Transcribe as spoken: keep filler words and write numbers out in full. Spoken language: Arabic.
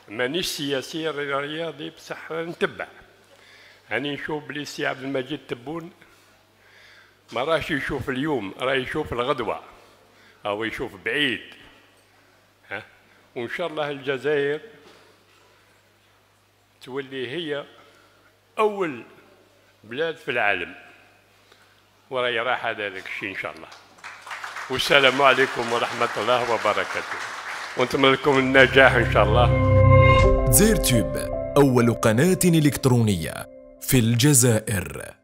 مانيش سياسي رياضي بصح نتبع. هاني نشوف بلي سي عبد المجيد تبون ما راهش يشوف اليوم، راه يشوف الغدوة أو يشوف بعيد. ها، وإن شاء الله الجزائر تولي هي أول بلاد في العالم، وراهي راح ذلك الشيء إن شاء الله. والسلام عليكم ورحمة الله وبركاته، ونتمنى لكم النجاح إن شاء الله. دزاير تيوب، أول قناة إلكترونية في الجزائر.